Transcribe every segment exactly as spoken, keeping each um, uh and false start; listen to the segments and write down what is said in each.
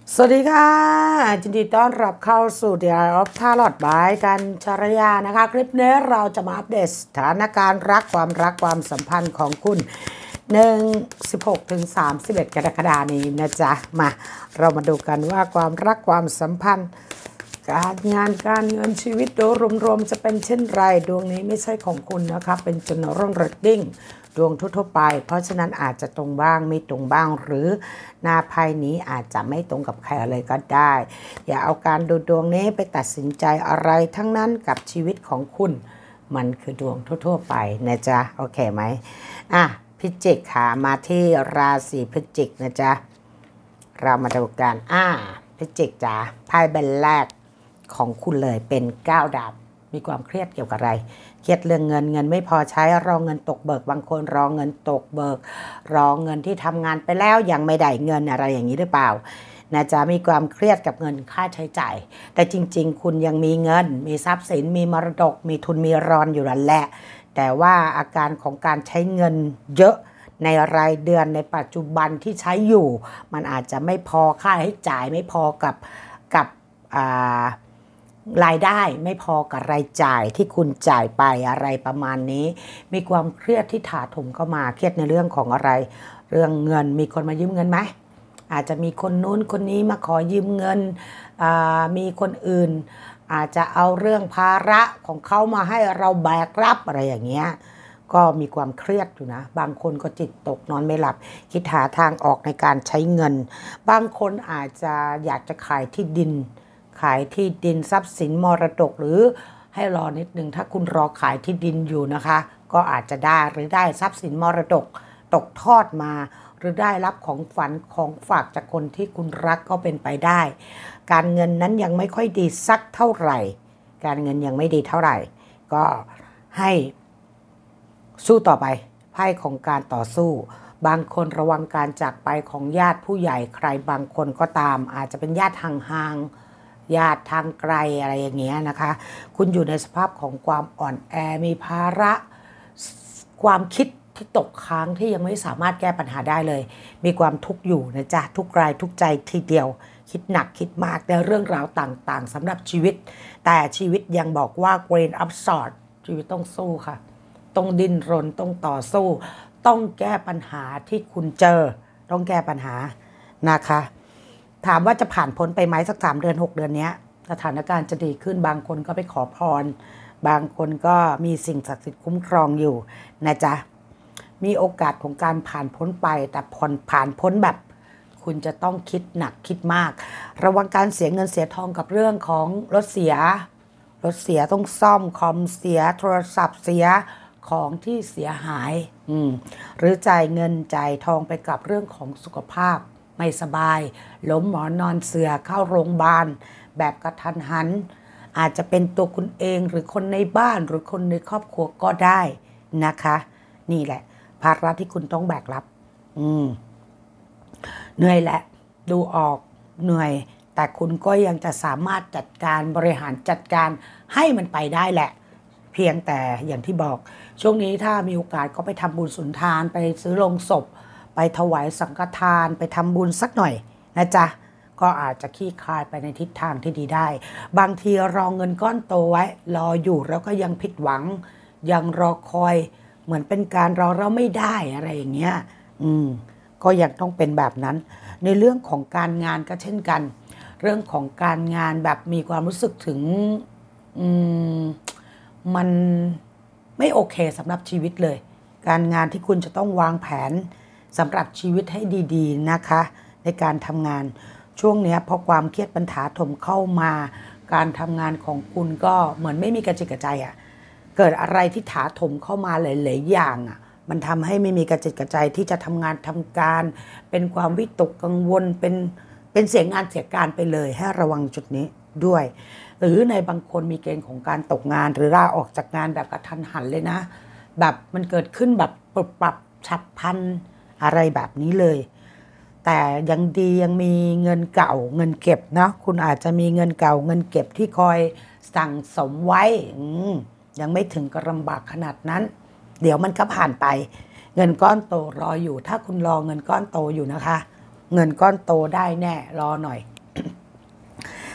สวัสดีค่ะยินดีต้อนรับเข้าสู่ The Eye of Tarot by กันชรยานะคะคลิปนี้เราจะมาอัปเดตสถานการณ์รักความรักความสัมพันธ์ของคุณหนึ่ง สิบหกถึงสามสิบเอ็ดกรกฎาคมนี้นะจ๊ะมาเรามาดูกันว่าความรักความสัมพันธ์การงานการเงินชีวิตโดยรวมๆจะเป็นเช่นไรดวงนี้ไม่ใช่ของคุณนะคะเป็น general reading ดวงทั่วๆไปเพราะฉะนั้นอาจจะตรงบ้างไม่ตรงบ้างหรือหน้าไพ่นี้อาจจะไม่ตรงกับใครเลยก็ได้อย่าเอาการดูดวงนี้ไปตัดสินใจอะไรทั้งนั้นกับชีวิตของคุณมันคือดวงทั่วๆไปนะจ๊ะโอเคไหมอ่ะพิจิกค่ะมาที่ราศีพิจิกนะจ๊ะเรามาดูกันอ่าพิจิกจ๋าไพ่ใบแรกของคุณเลยเป็นเก้าดาบมีความเครียดเกี่ยวกับอะไรเครียดเรื่องเงินเงินไม่พอใช้รอเงินตกเบิกบางคนรอเงินตกเบิกรอเงินที่ทำงานไปแล้วยังไม่ได้เงินอะไรอย่างนี้หรือเปล่านะจ๊ะมีความเครียดกับเงินค่าใช้จ่ายแต่จริงๆคุณยังมีเงินมีทรัพย์สินมีมรดกมีทุนมีรอนอยู่นั่นแหละแต่ว่าอาการของการใช้เงินเยอะในรายเดือนในปัจจุบันที่ใช้อยู่มันอาจจะไม่พอค่าใช้จ่ายไม่พอกับกับอ่ารายได้ไม่พอกับรายจ่ายที่คุณจ่ายไปอะไรประมาณนี้มีความเครียดที่ถาโถมเข้ามาเครียดในเรื่องของอะไรเรื่องเงินมีคนมายืมเงินไหมอาจจะมีคนนู้นคนนี้มาขอยืมเงินมีคนอื่นอาจจะเอาเรื่องภาระของเขามาให้เราแบกรับอะไรอย่างเงี้ยก็มีความเครียดอยู่นะบางคนก็จิตตกนอนไม่หลับคิดหาทางออกในการใช้เงินบางคนอาจจะอยากจะขายที่ดินขายที่ดินทรัพย์สินมรดกหรือให้รอนิดนึงถ้าคุณรอขายที่ดินอยู่นะคะก็อาจจะได้หรือได้ทรัพย์สินมรดกตกทอดมาหรือได้รับของฝันของฝากจากคนที่คุณรักก็เป็นไปได้การเงินนั้นยังไม่ค่อยดีสักเท่าไหร่การเงินยังไม่ดีเท่าไหร่ก็ให้สู้ต่อไปไพ่ของการต่อสู้บางคนระวังการจากไปของญาติผู้ใหญ่ใครบางคนก็ตามอาจจะเป็นญาติห่างๆญาติทางไกลอะไรอย่างเงี้ยนะคะคุณอยู่ในสภาพของความอ่อนแอมีภาระความคิดที่ตกค้างที่ยังไม่สามารถแก้ปัญหาได้เลยมีความทุกข์อยู่นะจ๊ะทุกรายทุกใจทีเดียวคิดหนักคิดมากในเรื่องราวต่างๆสำหรับชีวิตแต่ชีวิตยังบอกว่า grain of salt ชีวิตต้องสู้ค่ะต้องดิ้นรนต้องต่อสู้ต้องแก้ปัญหาที่คุณเจอต้องแก้ปัญหานะคะถามว่าจะผ่านพ้นไปไหมสักสามเดือนหกเดือนนี้สถานการณ์จะดีขึ้นบางคนก็ไปขอพรบางคนก็มีสิ่งศักดิ์สิทธิ์คุ้มครองอยู่นะจ๊ะมีโอกาสของการผ่านพ้นไปแต่ผ่อนผ่านพ้นแบบคุณจะต้องคิดหนักคิดมากระวังการเสียเงินเสียทองกับเรื่องของรถเสียรถเสียต้องซ่อมคอมเสียโทรศัพท์เสียของที่เสียหายอืมหรือจ่ายเงินจ่ายทองไปกับเรื่องของสุขภาพไม่สบายล้มหมอนนอนเสือเข้าโรงพยาบาลแบบกระทันหันอาจจะเป็นตัวคุณเองหรือคนในบ้านหรือคนในครอบครัวก็ได้นะคะนี่แหละภาระที่คุณต้องแบกรับอืมเหนื่อยแหละดูออกเหนื่อยแต่คุณก็ยังจะสามารถจัดการบริหารจัดการให้มันไปได้แหละเพียงแต่อย่างที่บอกช่วงนี้ถ้ามีโอกาสก็ไปทำบุญสุนทานไปซื้อโลงศพไปถวายสังฆทานไปทำบุญสักหน่อยนะจ๊ะก็อาจจะขี้คายไปในทิศทางที่ดีได้บางทีรอเงินก้อนโตไว้รออยู่แล้วก็ยังผิดหวังยังรอคอยเหมือนเป็นการรอเราไม่ได้อะไรอย่างเงี้ยอืมก็ยังต้องเป็นแบบนั้นในเรื่องของการงานก็เช่นกันเรื่องของการงานแบบมีความรู้สึกถึงอืมมันไม่โอเคสำหรับชีวิตเลยการงานที่คุณจะต้องวางแผนสำหรับชีวิตให้ดีๆนะคะในการทำงานช่วงนี้พอความเครียดปัญหาถมเข้ามาการทำงานของคุณก็เหมือนไม่มีกระจิตกระใจอ่ะเกิดอะไรที่ถาถมเข้ามาหลายๆอย่างอ่ะมันทำให้ไม่มีกระจิตกระใจที่จะทำงานทำการเป็นความวิตกกังวลเป็นเป็นเสียงานเสียการไปเลยให้ระวังจุดนี้ด้วยหรือในบางคนมีเกณฑ์ของการตกงานหรือลาออกจากงานแบบกระทันหันเลยนะแบบมันเกิดขึ้นแบบปรับปรับฉับพลันอะไรแบบนี้เลยแต่ยังดียังมีเงินเก่าเงินเก็บเนาะคุณอาจจะมีเงินเก่าเงินเก็บที่คอยสั่งสมไว้ยังไม่ถึงกับลำบากขนาดนั้นเดี๋ยวมันก็ผ่านไปเงินก้อนโตรออยู่ถ้าคุณรอเงินก้อนโตอยู่นะคะเงินก้อนโตได้แน่รอหน่อย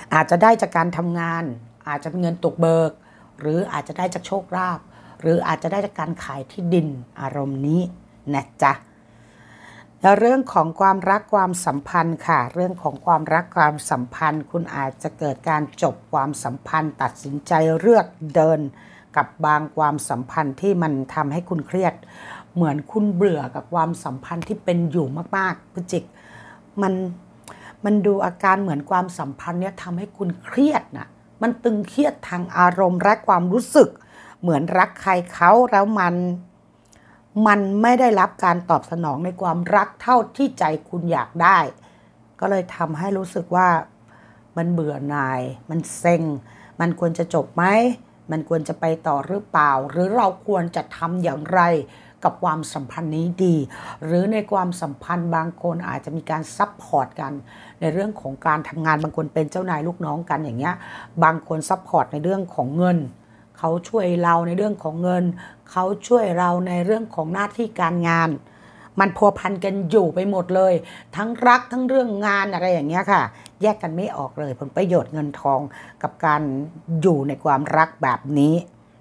อาจจะได้จากการทำงานอาจจะเป็นเงินตกเบิกหรืออาจจะได้จากโชคลาภหรืออาจจะได้จากการขายที่ดินอารมณ์นี้นะจ๊ะแล้วเรื่องของความรักความสัมพันธ์ค่ะเรื่องของความรักความสัมพันธ์คุณอาจจะเกิดการจบความสัมพันธ์ตัดสินใจเลือกเดินกับบางความสัมพันธ์ที่มันทำให้คุณเครียดเหมือนคุณเบื่อกับความสัมพันธ์ที่เป็นอยู่มากๆพฤศจิกมันมันดูอาการเหมือนความสัมพันธ์เนี้ยทำให้คุณเครียดนะมันตึงเครียดทางอารมณ์และความรู้สึกเหมือนรักใครเขาแล้วมันมันไม่ได้รับการตอบสนองในความรักเท่าที่ใจคุณอยากได้ก็เลยทำให้รู้สึกว่ามันเบื่อหน่ายมันเซ็งมันควรจะจบไหมมันควรจะไปต่อหรือเปล่าหรือเราควรจะทำอย่างไรกับความสัมพันธ์นี้ดีหรือในความสัมพันธ์บางคนอาจจะมีการซัพพอร์ตกันในเรื่องของการทำงานบางคนเป็นเจ้านายลูกน้องกันอย่างเงี้ยบางคนซัพพอร์ตในเรื่องของเงินเขาช่วยเราในเรื่องของเงินเขาช่วยเราในเรื่องของหน้าที่การงานมันพัวพันกันอยู่ไปหมดเลยทั้งรักทั้งเรื่องงานอะไรอย่างเงี้ยค่ะแยกกันไม่ออกเลยผลประโยชน์เงินทองกับการอยู่ในความรักแบบนี้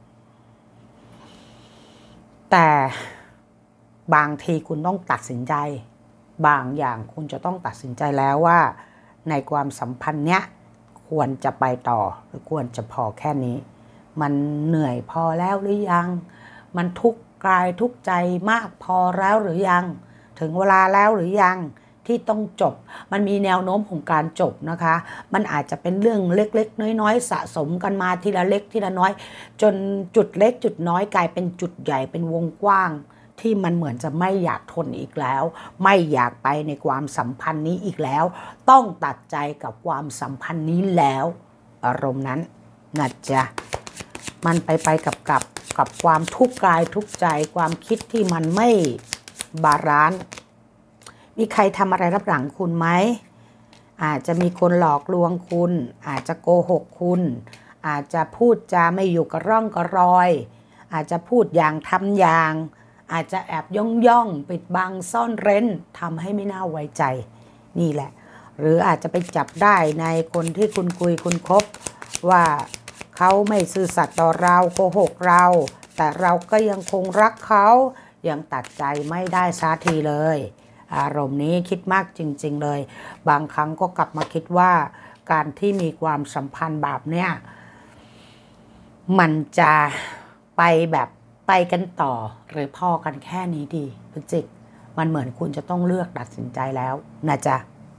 แต่บางทีคุณต้องตัดสินใจบางอย่างคุณจะต้องตัดสินใจแล้วว่าในความสัมพันธ์เนี้ยควรจะไปต่อหรือควรจะพอแค่นี้มันเหนื่อยพอแล้วหรือยังมันทุกข์กายทุกข์ใจมากพอแล้วหรือยังถึงเวลาแล้วหรือยังที่ต้องจบมันมีแนวโน้มของการจบนะคะมันอาจจะเป็นเรื่องเล็กๆน้อยๆสะสมกันมาทีละเล็กทีละน้อยจนจุดเล็กจุดน้อยกลายเป็นจุดใหญ่เป็นวงกว้างที่มันเหมือนจะไม่อยากทนอีกแล้วไม่อยากไปในความสัมพันธ์นี้อีกแล้วต้องตัดใจกับความสัมพันธ์นี้แล้วอารมณ์นั้นนะจ๊ะมันไปไปกับกับกับความทุกข์กายทุกข์ใจความคิดที่มันไม่บาลานซ์มีใครทำอะไรรับหลังคุณไหมอาจจะมีคนหลอกลวงคุณอาจจะโกหกคุณอาจจะพูดจาไม่อยู่กับร่องกับรอยอาจจะพูดอย่างทำอย่างอาจจะแอบย่องย่องปิดบังซ่อนเร้นทำให้ไม่น่าไว้ใจนี่แหละหรืออาจจะไปจับได้ในคนที่คุณคุยคุณคบว่าเขาไม่ซื่อสัตย์ต่อเราโกหกเราแต่เราก็ยังคงรักเขายังตัดใจไม่ได้สักทีเลยอารมณ์นี้คิดมากจริงๆเลยบางครั้งก็กลับมาคิดว่าการที่มีความสัมพันธ์แบบเนี้ยมันจะไปแบบไปกันต่อหรือพอกันแค่นี้ดีพฤศจิกมันเหมือนคุณจะต้องเลือกตัดสินใจแล้วนะจ๊ะ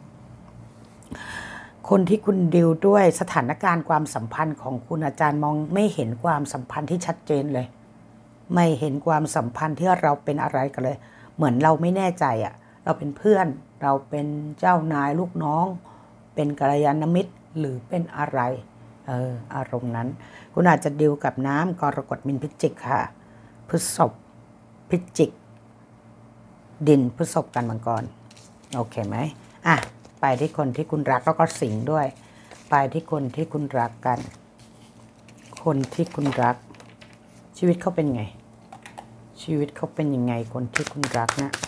คนที่คุณดิวด้วยสถานการณ์ความสัมพันธ์ของคุณอาจารย์มองไม่เห็นความสัมพันธ์ที่ชัดเจนเลยไม่เห็นความสัมพันธ์ที่เราเป็นอะไรกันเลยเหมือนเราไม่แน่ใจอ่ะเราเป็นเพื่อนเราเป็นเจ้านายลูกน้องเป็นกัลยาณมิตรหรือเป็นอะไรเอออารมณ์นั้นคุณอาจจะดิวกับน้ำกรกฎมินพิจิกค่ะพฤษภพิจิกดินพฤษภกันมังกรโอเคไหมอ่ะไปที่คนที่คุณรักแล้วก็สิงด้วยไปที่คนที่คุณรักกันคนที่คุณรักชีวิตเขาเป็นไงชีวิตเขาเป็นยังไงคนที่คุณรักนะ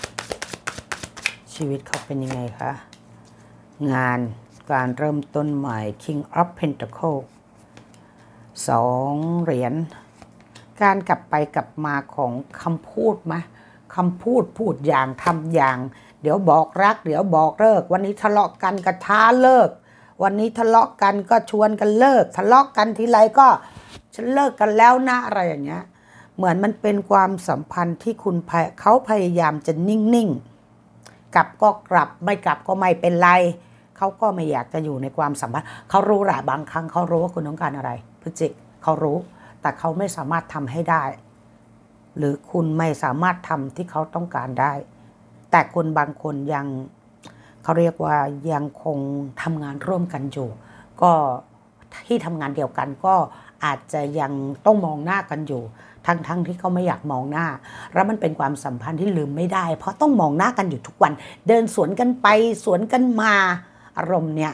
ชีวิตเขาเป็นยังไงคะงานการเริ่มต้นใหม่ King of Pentacles สองเหรียญการกลับไปกลับมาของคำพูดไหมคำพูดพูดอย่างทำอย่างเดี๋ยวบอกรักเดี๋ยวบอกเลิกวันนี้ทะเลาะกันก็ท้าเลิกวันนี้ทะเลาะกันก็ชวนกันเลิกทะเลาะกันทีไรก็ฉันเลิกกันแล้วนะอะไรอย่างเงี้ยเหมือนมันเป็นความสัมพันธ์ที่คุณเขาพยายามจะนิ่งๆกลับก็กลับไม่กลับก็ไม่เป็นไรเขาก็ไม่อยากจะอยู่ในความสัมพันธ์เขารู้แหละบางครั้งเขารู้ว่าคุณต้องการอะไรพฤศจิกเขารู้แต่เขาไม่สามารถทำให้ได้หรือคุณไม่สามารถทำที่เขาต้องการได้แต่คนบางคนยังเขาเรียกว่ายังคงทำงานร่วมกันอยู่ก็ที่ทำงานเดียวกันก็อาจจะยังต้องมองหน้ากันอยู่ทั้งๆ ท, ที่เขาไม่อยากมองหน้าแล้วมันเป็นความสัมพันธ์ที่ลืมไม่ได้เพราะต้องมองหน้ากันอยู่ทุกวันเดินสวนกันไปสวนกันมาอารมณ์เนี่ย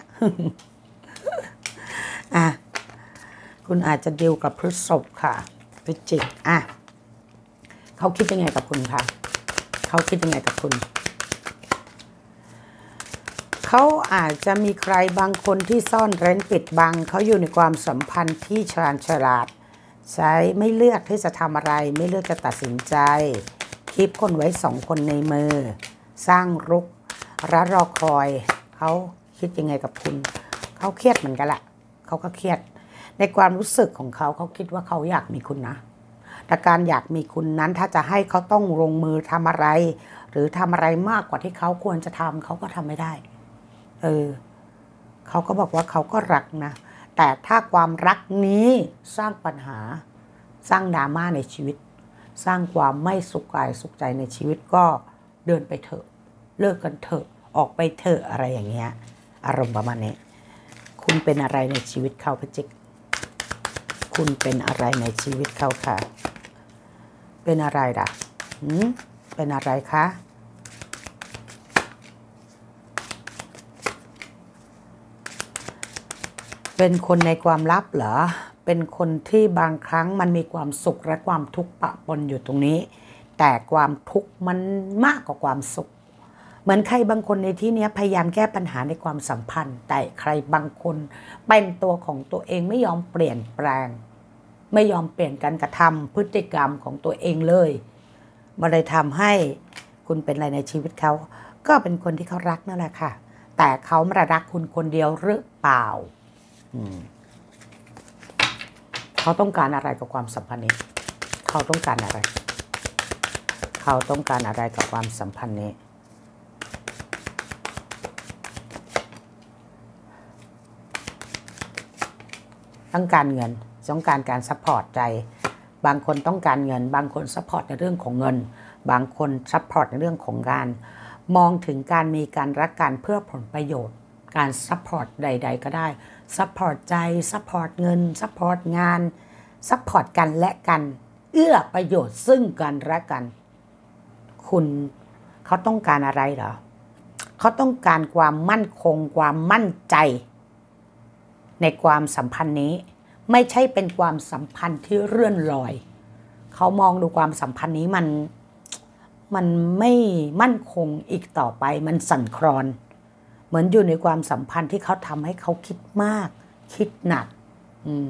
อ่ะคุณอาจจะดีลกับพฤษภค่ะพฤศจิกอ่ะเขาคิดยังไงกับคุณคะเขาคิดยังไงกับคุณเขาอาจจะมีใครบางคนที่ซ่อนเร้นปิดบังเขาอยู่ในความสัมพันธ์ที่ชาญฉลาดใช้ไม่เลือกที่จะทำอะไรไม่เลือกจะตัดสินใจคีบคนไว้สองคนในมือสร้างรุกระรอคอยเขาคิดยังไงกับคุณเขาเครียดเหมือนกันแหละเขาก็เครียดในความรู้สึกของเขาเขาคิดว่าเขาอยากมีคุณนะแต่การอยากมีคุณนั้นถ้าจะให้เขาต้องลงมือทำอะไรหรือทำอะไรมากกว่าที่เขาควรจะทำเขาก็ทำไม่ได้เออเขาก็บอกว่าเขาก็รักนะแต่ถ้าความรักนี้สร้างปัญหาสร้างดราม่าในชีวิตสร้างความไม่สุขกายสุขใจในชีวิตก็เดินไปเถอะเลิกกันเถอะออกไปเถอะอะไรอย่างเงี้ยอารมณ์ประมาณนี้คุณเป็นอะไรในชีวิตเขาพระจิกคุณเป็นอะไรในชีวิตเขาค่ะเป็นอะไรล่ะหืมเป็นอะไรคะเป็นคนในความลับเหรอเป็นคนที่บางครั้งมันมีความสุขและความทุกข์ปะปนอยู่ตรงนี้แต่ความทุกข์มันมากกว่าความสุขเหมือนใครบางคนในที่นี้พยายามแก้ปัญหาในความสัมพันธ์แต่ใครบางคนเป็นตัวของตัวเองไม่ยอมเปลี่ยนแปลงไม่ยอมเปลี่ยนการกระทำพฤติกรรมของตัวเองเลยมันเลยทำให้คุณเป็นอะไรในชีวิตเขาก็เป็นคนที่เขารักนั่นแหละค่ะแต่เขาไม่รักคุณคนเดียวหรือเปล่าเขาต้องการอะไรกับความสัมพันธ์นี้เขาต้องการอะไรเขาต้องการอะไรกับความสัมพันธ์นี้ต้องการเงินต้องการการซัพพอร์ตใจบางคนต้องการเงินบางคนซัพพอร์ตในเรื่องของเงินบางคนซัพพอร์ตในเรื่องของการมองถึงการมีการรักกันเพื่อผลประโยชน์การซัพพอร์ตใดๆก็ได้ซัพพอร์ตใจซัพพอร์ตเงินซัพพอร์ตงานซัพพอร์ตกันและกันเอื้อประโยชน์ซึ่งกันและกันคุณเขาต้องการอะไรเหรอเขาต้องการความมั่นคงความมั่นใจในความสัมพันธ์นี้ไม่ใช่เป็นความสัมพันธ์ที่เลื่อนลอยเขามองดูความสัมพันธ์นี้มันมันไม่มั่นคงอีกต่อไปมันสั่นคลอนเหมือนอยู่ในความสัมพันธ์ที่เขาทำให้เขาคิดมากคิดหนักอืม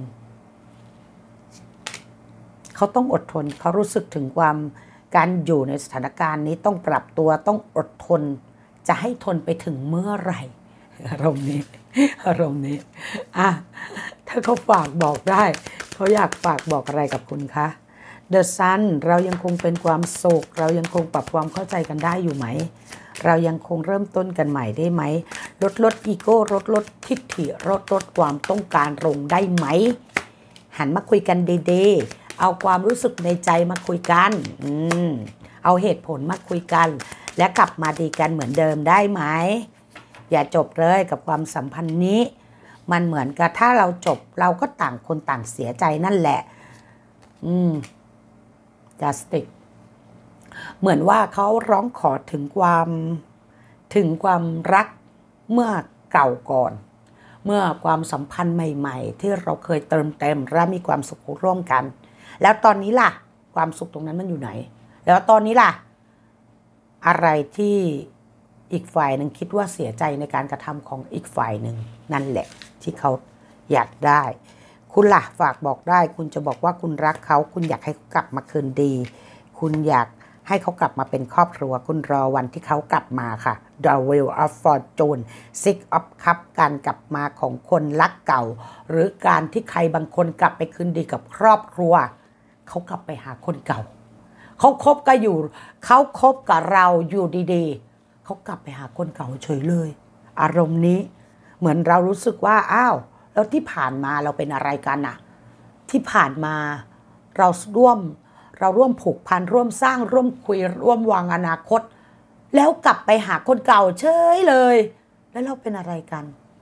เขาต้องอดทนเขารู้สึกถึงความการอยู่ในสถานการณ์นี้ต้องปรับตัวต้องอดทนจะให้ทนไปถึงเมื่อไหร่อารมณ์นี้อารมณ์นี้อ่ะถ้าเขาฝากบอกได้เขาอยากฝากบอกอะไรกับคุณคะ The Sun เรายังคงเป็นความสุขเรายังคงปรับความเข้าใจกันได้อยู่ไหมเรายังคงเริ่มต้นกันใหม่ได้ไหมลดลดอีโก้ลดลดทิฐิลดลดความต้องการลงได้ไหมหันมาคุยกันดีๆเอาความรู้สึกในใจมาคุยกันอืมเอาเหตุผลมาคุยกันและกลับมาดีกันเหมือนเดิมได้ไหมอย่าจบเลยกับความสัมพันธ์นี้มันเหมือนกับถ้าเราจบเราก็ต่างคนต่างเสียใจนั่นแหละอืมจัสติกเหมือนว่าเขาร้องขอถึงความถึงความรักเมื่อเก่าก่อนเมื่อความสัมพันธ์ใหม่ๆที่เราเคยเติมเต็มและมีความสุขร่วมกันแล้วตอนนี้ล่ะความสุขตรงนั้นมันอยู่ไหนแล้วตอนนี้ล่ะอะไรที่อีกฝ่ายหนึ่งคิดว่าเสียใจในการกระทำของอีกฝ่ายหนึ่งนั่นแหละที่เขาอยากได้คุณล่ะฝากบอกได้คุณจะบอกว่าคุณรักเขาคุณอยากให้เขากลับมาคืนดีคุณอยากให้เขากลับมาเป็นครอบครัวคุณรอวันที่เขากลับมาค่ะ The Wheel of Fortune Six of Cups การกลับมาของคนรักเก่าหรือการที่ใครบางคนกลับไปคืนดีกับครอบครัวเขากลับไปหาคนเก่าเขาคบกันอยู่เขาคบกับเราอยู่ดีๆเขากลับไปหาคนเก่าเฉยเลยอารมณ์นี้เหมือนเรารู้สึกว่าอ้าวแล้วที่ผ่านมาเราเป็นอะไรกันน่ะที่ผ่านมาเราร่วมเราร่วมผูกพันร่วมสร้างร่วมคุยร่วมวางอนาคตแล้วกลับไปหาคนเก่าเฉยเลยแล้วเราเป็นอะไรกัน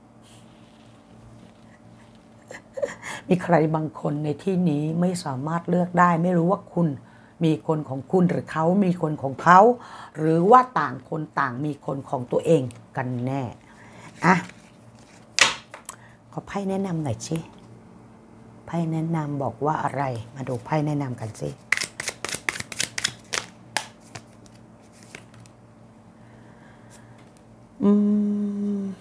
มีใครบางคนในที่นี้ไม่สามารถเลือกได้ไม่รู้ว่าคุณมีคนของคุณหรือเขามีคนของเขาหรือว่าต่างคนต่างมีคนของตัวเองกันแน่อ่ะขอไพ่แนะนำหน่อยสิไพ่แนะนำบอกว่าอะไรมาดูไพ่แนะนำกันสิอืม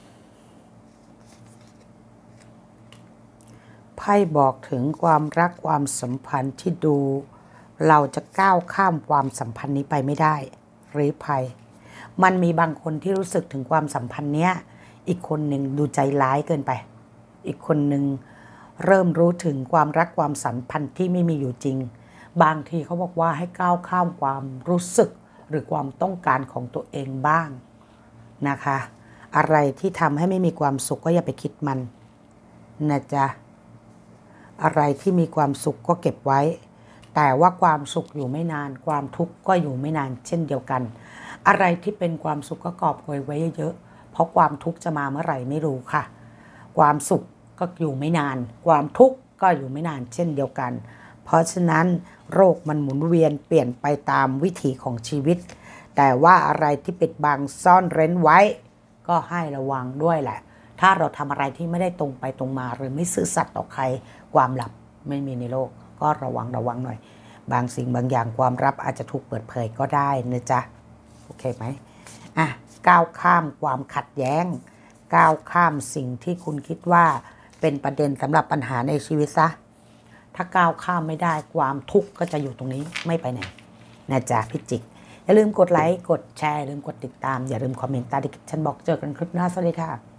พ่บอกถึงความรักความสัมพันธ์ที่ดูเราจะก้าวข้ามความสัมพันธ์นี้ไปไม่ได้หรือภัยมันมีบางคนที่รู้สึกถึงความสัมพันธ์เนี้ยอีกคนหนึ่งดูใจร้ายเกินไปอีกคนหนึ่งเริ่มรู้ถึงความรักความสัมพันธ์ที่ไม่มีอยู่จริงบางทีเขาบอกว่าให้ก้าวข้ามความรู้สึกหรือความต้องการของตัวเองบ้างนะคะอะไรที่ทำให้ไม่มีความสุขก็อย่าไปคิดมันนะจ๊ะอะไรที่มีความสุขก็เก็บไว้แต่ว่าความสุขอยู่ไม่นานความทุกข์ก็อยู่ไม่นานเช่นเดียวกันอะไรที่เป็นความสุขก็กอบโกยไว้เยอะๆเพราะความทุกข์จะมาเมื่อไหร่ไม่รู้ค่ะความสุขก็อยู่ไม่นานความทุกข์ก็อยู่ไม่นานเช่นเดียวกันเพราะฉะนั้นโรคมันหมุนเวียนเปลี่ยนไปตามวิถีของชีวิตแต่ว่าอะไรที่ปิดบังซ่อนเร้นไว้ก็ให้ระวังด้วยแหละถ้าเราทำอะไรที่ไม่ได้ตรงไปตรงมาหรือไม่ซื่อสัตย์ต่อใครความลับไม่มีในโลกก็ระวังระวังหน่อยบางสิ่งบางอย่างความลับอาจจะถูกเปิดเผยก็ได้นะจ๊ะโอเคไหมอ่ะก้าวข้ามความขัดแย้งก้าวข้ามสิ่งที่คุณคิดว่าเป็นประเด็นสำหรับปัญหาในชีวิตซะถ้าก้าวข้ามไม่ได้ความทุกข์ก็จะอยู่ตรงนี้ไม่ไปไหนนะจ๊ะพิจิกอย่าลืมกดไลค์กดแชร์อย่าลืมกดติดตามอย่าลืมคอมเมนต์ใต้ดีคริปชั่นบอกเจอกันคลิปหน้าสวัสดีค่ะ